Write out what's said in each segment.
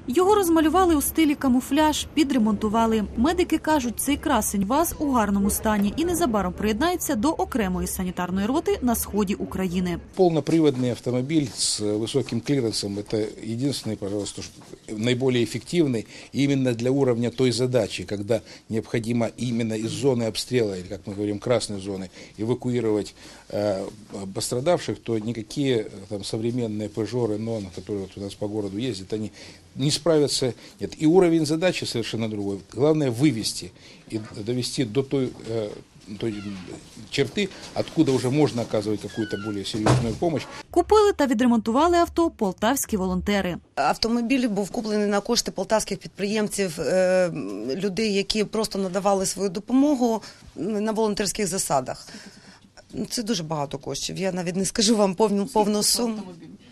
Його розмалювали у стилі камуфляж, підремонтували. Медики кажуть, цей красень ВАЗ у гарному стані і незабаром приєднається до окремої санітарної роти на сході України. Полноприводный автомобиль с высоким клиренсом – это единственный, пожалуйста, наиболее эффективный именно для уровня той задачи, когда необходимо именно из зоны обстрела, или, как мы говорим, красной зоны, эвакуировать пострадавших, то никакие там современные Peugeot, Renault, которые вот у нас по городу ездят, они не справятся. Нет. И уровень задачи совершенно другой. Главное вывести и довести до той черти, откуда вже можна оказувати якусь більш серйозну допомогу. Купили та відремонтували авто полтавські волонтери. Автомобіль був куплений на кошти полтавських підприємців, людей, які просто надавали свою допомогу на волонтерських засадах. Це дуже багато коштів. Я навіть не скажу вам повну суму.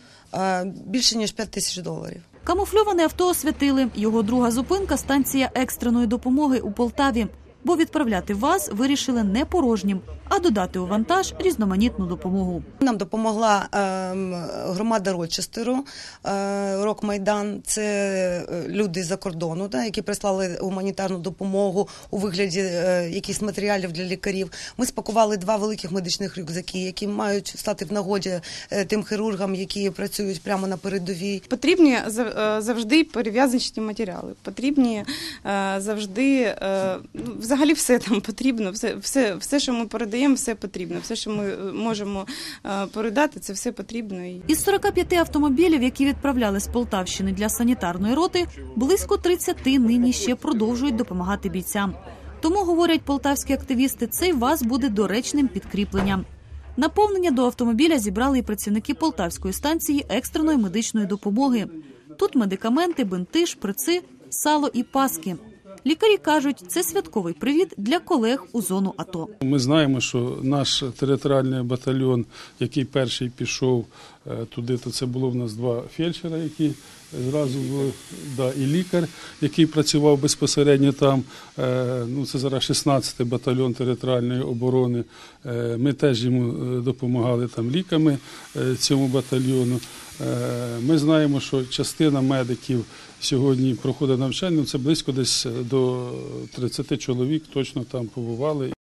Більше, ніж $5000. Камуфльоване авто освятили. Його друга зупинка – станція екстреної допомоги у Полтаві. Бо відправляти ВАЗ вирішили не порожнім, а додати у вантаж різноманітну допомогу. Нам допомогла громада Рочестеру, Рок-Майдан. Це люди з-за кордону, які прислали гуманітарну допомогу у вигляді якихось матеріалів для лікарів. Ми спакували 2 великих медичних рюкзаки, які мають стати в нагоді тим хірургам, які працюють прямо на передовій. Потрібні завжди перев'язочні матеріали, потрібні завжди, взагалі все там потрібно, все, що ми передаємо, все потрібно, все, що ми можемо передати, це все потрібно. Із 45 автомобілів, які відправляли з Полтавщини для санітарної роти, близько 30 нині ще продовжують допомагати бійцям. Тому, говорять полтавські активісти, цей ВАЗ буде доречним підкріпленням. Наповнення до автомобіля зібрали і працівники Полтавської станції екстреної медичної допомоги. Тут медикаменти, бинти, шприци, сало і паски. Лікарі кажуть, це святковий привіт для колег у зону АТО. Ми знаємо, що наш територіальний батальйон, який перший пішов туди, то це було в нас 2 фельдшера, які зразу були, і лікар, який працював безпосередньо там. Це зараз 16-й батальйон територіальної оборони. Ми теж йому допомагали там ліками цьому батальйону. Ми знаємо, що частина медиків сьогодні проходить навчання, це близько десь до 30 чоловік точно там побували.